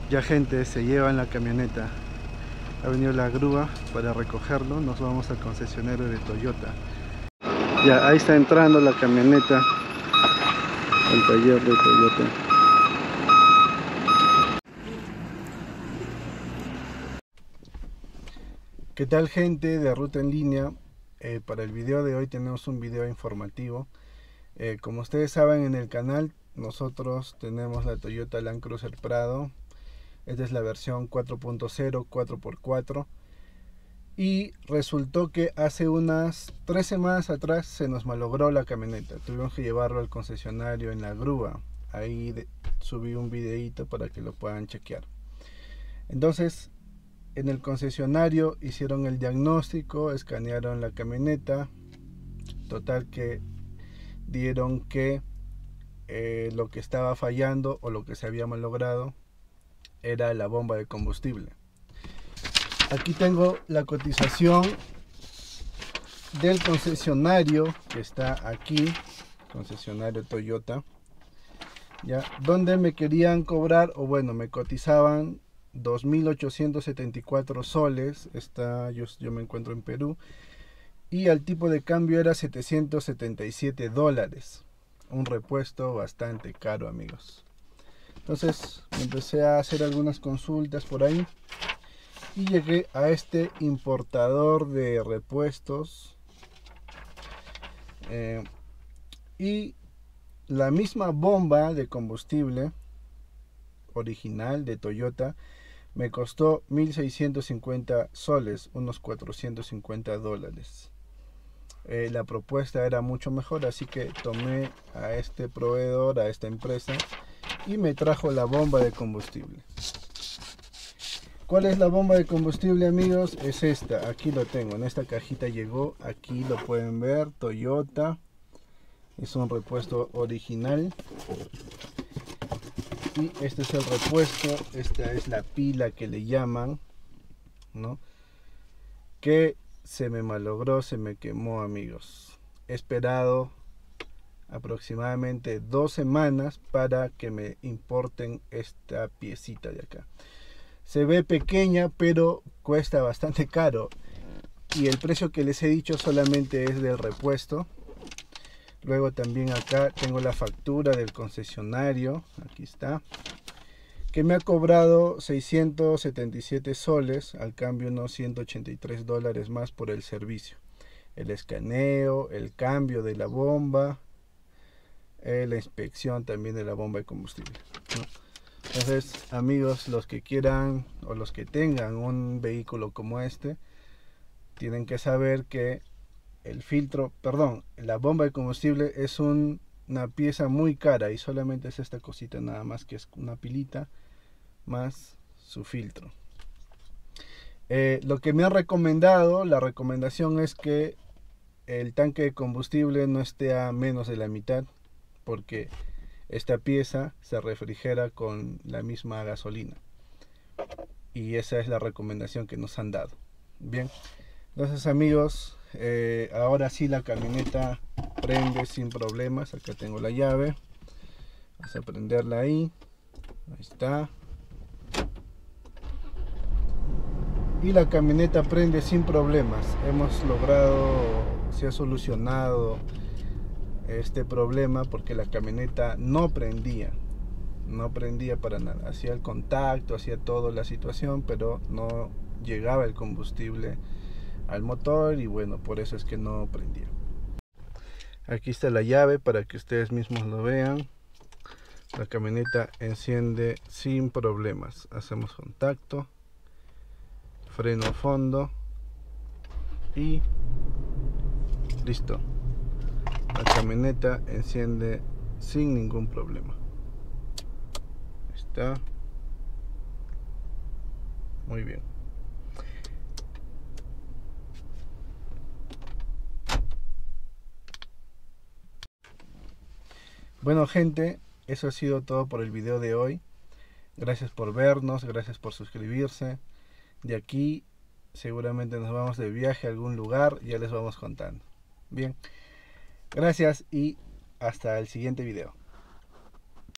Ya gente, se lleva en la camioneta. Ha venido la grúa para recogerlo. Nos vamos al concesionario de Toyota. Ya, ahí está entrando la camioneta al taller de Toyota. ¿Qué tal gente de Ruta en Línea? Para el video de hoy tenemos un video informativo. Como ustedes saben, en el canal nosotros tenemos la Toyota Land Cruiser Prado. Esta es la versión 4.0 4x4. Y resultó que hace unas 3 semanas atrás se nos malogró la camioneta. Tuvimos que llevarlo al concesionario en la grúa. Ahí subí un videito para que lo puedan chequear. Entonces, en el concesionario hicieron el diagnóstico, escanearon la camioneta. Total que dieron que lo que estaba fallando o lo que se había malogrado era la bomba de combustible. Aquí tengo la cotización del concesionario que está aquí, concesionario Toyota, ya, donde me querían cobrar, o bueno, me cotizaban 2.874 soles. Yo me encuentro en Perú, y el tipo de cambio era 777 dólares. Un repuesto bastante caro, amigos. Entonces empecé a hacer algunas consultas por ahí y llegué a este importador de repuestos, y la misma bomba de combustible original de Toyota me costó 1.650 soles, unos 450 dólares. La propuesta era mucho mejor, así que tomé a este proveedor, a esta empresa, y me trajo la bomba de combustible. ¿Cuál es la bomba de combustible, amigos? Es esta, aquí lo tengo, en esta cajita llegó, aquí lo pueden ver, Toyota, es un repuesto original, y este es el repuesto, esta es la pila que le llaman, ¿no? Que se me malogró, se me quemó, amigos. He esperado aproximadamente 2 semanas para que me importen esta piecita de acá. Se ve pequeña, pero cuesta bastante caro, y el precio que les he dicho solamente es del repuesto. Luego también acá tengo la factura del concesionario, aquí está, que me ha cobrado 677 soles, al cambio unos 183 dólares más por el servicio. El escaneo, el cambio de la bomba, la inspección también de la bomba de combustible, ¿no? Entonces, amigos, los que quieran o los que tengan un vehículo como este, tienen que saber que la bomba de combustible es una pieza muy cara, y solamente es esta cosita nada más, que es una pilita más su filtro. Lo que me han recomendado, la recomendación es que el tanque de combustible no esté a menos de la mitad, porque esta pieza se refrigera con la misma gasolina, y esa es la recomendación que nos han dado. Bien, entonces, amigos, ahora sí la camioneta prende sin problemas. Acá tengo la llave, vamos a prenderla ahí está, y la camioneta prende sin problemas. Hemos logrado, se ha solucionado este problema, porque la camioneta no prendía para nada. Hacía el contacto, hacía toda la situación, pero no llegaba el combustible al motor, y bueno, por eso es que no prendía. Aquí está la llave para que ustedes mismos lo vean. La camioneta enciende sin problemas. Hacemos contacto, freno a fondo y listo. La camioneta enciende sin ningún problema. Está muy bien. Bueno, gente, eso ha sido todo por el video de hoy. Gracias por vernos, gracias por suscribirse. De aquí seguramente nos vamos de viaje a algún lugar, ya les vamos contando. Bien, gracias y hasta el siguiente video.